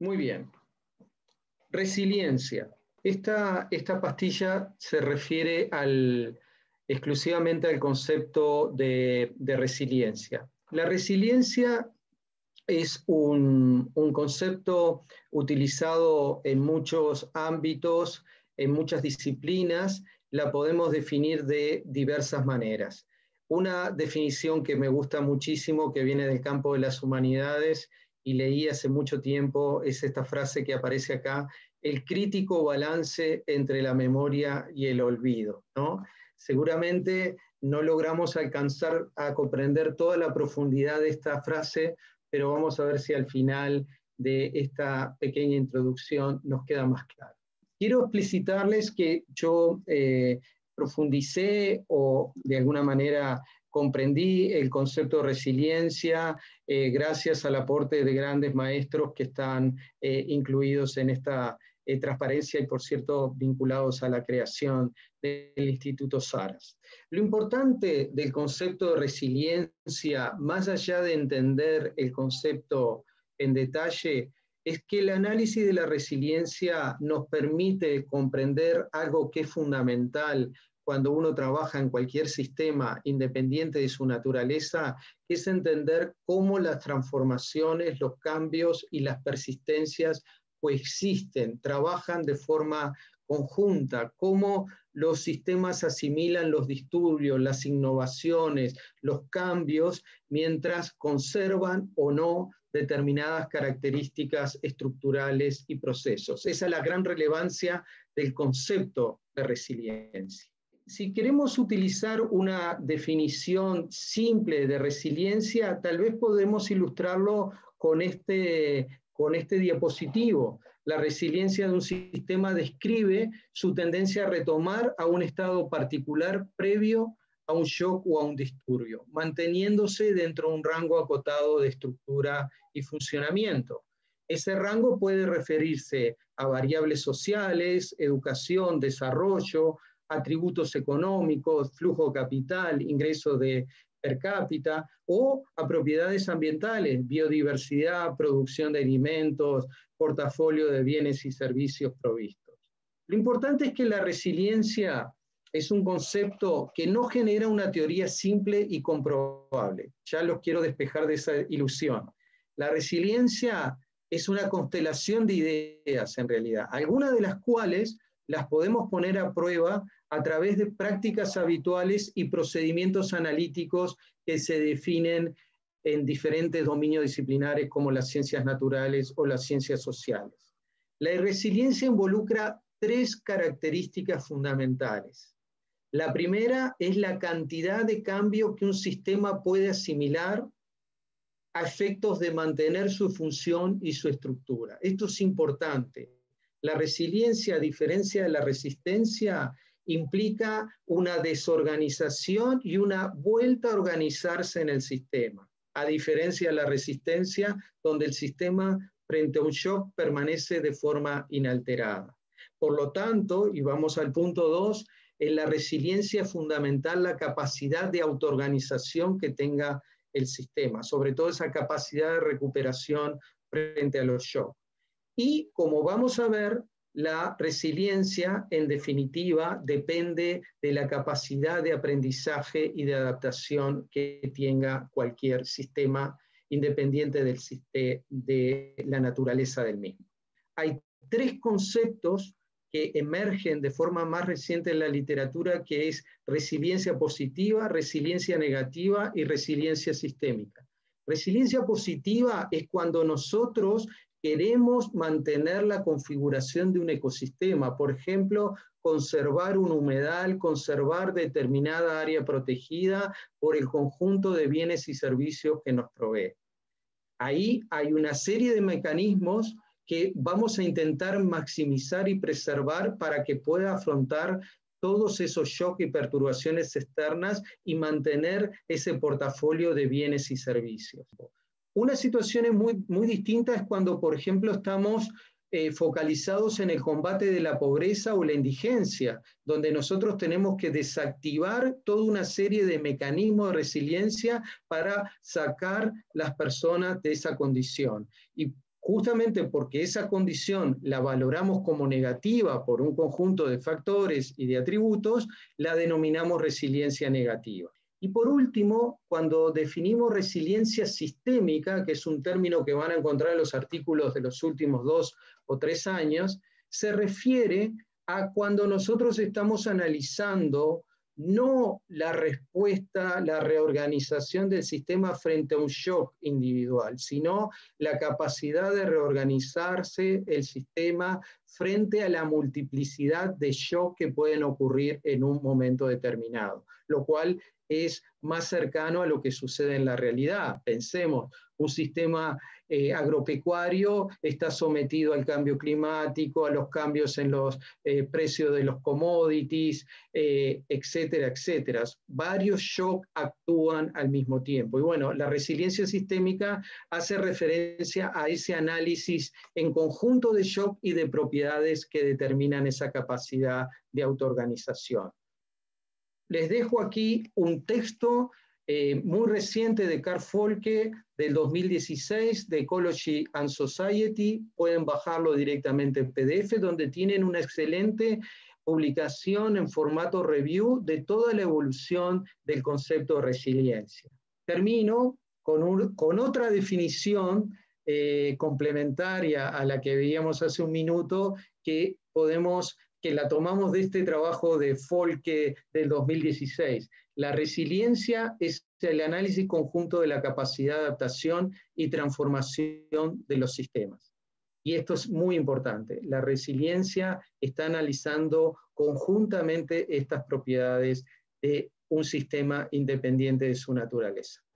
Muy bien. Resiliencia. Esta pastilla se refiere exclusivamente al concepto de resiliencia. La resiliencia es un concepto utilizado en muchos ámbitos, en muchas disciplinas. La podemos definir de diversas maneras. Una definición que me gusta muchísimo, que viene del campo de las humanidades, y leí hace mucho tiempo, es esta frase que aparece acá: el crítico balance entre la memoria y el olvido, ¿no? Seguramente no logramos alcanzar a comprender toda la profundidad de esta frase, pero vamos a ver si al final de esta pequeña introducción nos queda más claro. Quiero explicitarles que yo profundicé o de alguna manera comprendí el concepto de resiliencia gracias al aporte de grandes maestros que están incluidos en esta transparencia y, por cierto, vinculados a la creación del Instituto Saras. Lo importante del concepto de resiliencia, más allá de entender el concepto en detalle, es que el análisis de la resiliencia nos permite comprender algo que es fundamental cuando uno trabaja en cualquier sistema independiente de su naturaleza, que es entender cómo las transformaciones, los cambios y las persistencias coexisten, trabajan de forma conjunta, cómo los sistemas asimilan los disturbios, las innovaciones, los cambios, mientras conservan o no determinadas características estructurales y procesos. Esa es la gran relevancia del concepto de resiliencia. Si queremos utilizar una definición simple de resiliencia, tal vez podemos ilustrarlo con este diapositivo. La resiliencia de un sistema describe su tendencia a retomar a un estado particular previo a un shock o a un disturbio, manteniéndose dentro de un rango acotado de estructura y funcionamiento. Ese rango puede referirse a variables sociales, educación, desarrollo, atributos económicos, flujo capital, ingresos per cápita, o a propiedades ambientales, biodiversidad, producción de alimentos, portafolio de bienes y servicios provistos. Lo importante es que la resiliencia es un concepto que no genera una teoría simple y comprobable. Ya los quiero despejar de esa ilusión. La resiliencia es una constelación de ideas, en realidad, algunas de las cuales las podemos poner a prueba a través de prácticas habituales y procedimientos analíticos que se definen en diferentes dominios disciplinares como las ciencias naturales o las ciencias sociales. La resiliencia involucra tres características fundamentales. La primera es la cantidad de cambio que un sistema puede asimilar a efectos de mantener su función y su estructura. Esto es importante. La resiliencia, a diferencia de la resistencia, implica una desorganización y una vuelta a organizarse en el sistema, a diferencia de la resistencia, donde el sistema frente a un shock permanece de forma inalterada. Por lo tanto, y vamos al punto 2, en la resiliencia es fundamental la capacidad de autoorganización que tenga el sistema, sobre todo esa capacidad de recuperación frente a los shocks. Y como vamos a ver, la resiliencia, en definitiva, depende de la capacidad de aprendizaje y de adaptación que tenga cualquier sistema, independiente de la naturaleza del mismo. Hay tres conceptos que emergen de forma más reciente en la literatura, que es resiliencia positiva, resiliencia negativa y resiliencia sistémica. Resiliencia positiva es cuando nosotros queremos mantener la configuración de un ecosistema, por ejemplo, conservar un humedal, conservar determinada área protegida por el conjunto de bienes y servicios que nos provee. Ahí hay una serie de mecanismos que vamos a intentar maximizar y preservar para que pueda afrontar todos esos shocks y perturbaciones externas y mantener ese portafolio de bienes y servicios. Una situación muy distinta es cuando, por ejemplo, estamos focalizados en el combate de la pobreza o la indigencia, donde nosotros tenemos que desactivar toda una serie de mecanismos de resiliencia para sacar las personas de esa condición. Y justamente porque esa condición la valoramos como negativa por un conjunto de factores y de atributos, la denominamos resiliencia negativa. Y por último, cuando definimos resiliencia sistémica, que es un término que van a encontrar en los artículos de los últimos 2 o 3 años, se refiere a cuando nosotros estamos analizando no la respuesta, la reorganización del sistema frente a un shock individual, sino la capacidad de reorganizarse el sistema frente a la multiplicidad de shock que pueden ocurrir en un momento determinado, lo cual es más cercano a lo que sucede en la realidad. Pensemos, un sistema agropecuario está sometido al cambio climático, a los cambios en los precios de los commodities, etcétera, etcétera. Varios shocks actúan al mismo tiempo. Y bueno, la resiliencia sistémica hace referencia a ese análisis en conjunto de shock y de propiedades que determinan esa capacidad de autoorganización. Les dejo aquí un texto muy reciente de Carl Folke del 2016 de Ecology and Society. Pueden bajarlo directamente en PDF, donde tienen una excelente publicación en formato review de toda la evolución del concepto de resiliencia. Termino con otra definición complementaria a la que veíamos hace un minuto, que la tomamos de este trabajo de Folke del 2016. La resiliencia es el análisis conjunto de la capacidad de adaptación y transformación de los sistemas. Y esto es muy importante. La resiliencia está analizando conjuntamente estas propiedades de un sistema independiente de su naturaleza.